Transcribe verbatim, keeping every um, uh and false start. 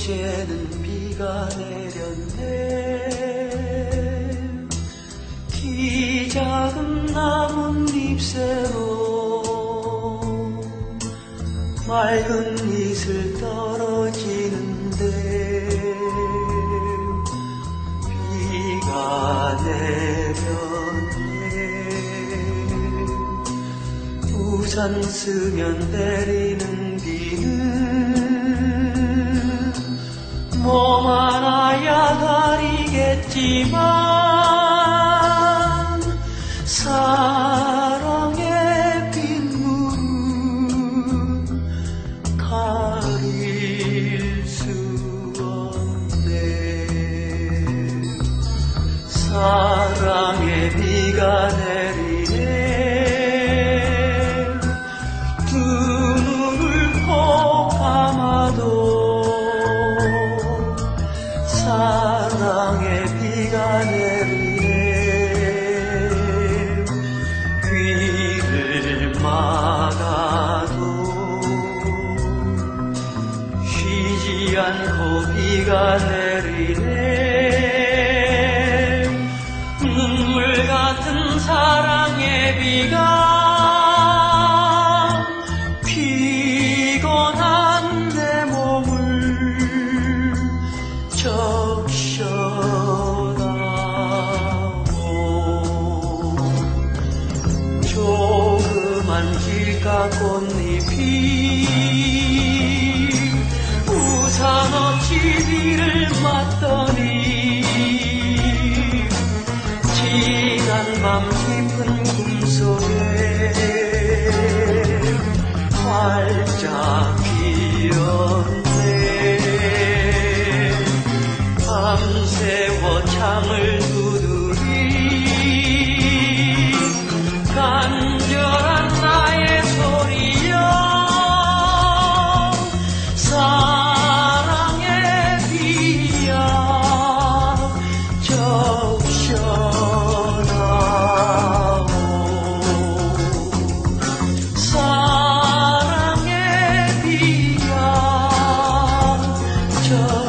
이제는 비가 내렸네. 키 작은 나뭇잎새로 맑은 이슬 떨어지는데 비가 내렸네. 우산 쓰면 내리는 비는 몸 하나야 가리겠지만 사랑의 빗물은 가릴 수 없네. 사랑의 비가 내리네. 두 눈을 꼭 감아도 사랑의 비가 내리네. 귀를 막아도 쉬지 않고 비가 내리네. 눈물 같은 사랑의 비가 피곤한 내 몸을 적셔다오. 조그만 길가 꽃잎이 우산 없이 비를 맞더니 지난 밤 깊은 꿈속에 활짝 피었네. 밤새워 창을 두드리 간절한 나의 소리여. 사랑의 비야 적셔다오. 사랑의 비야 적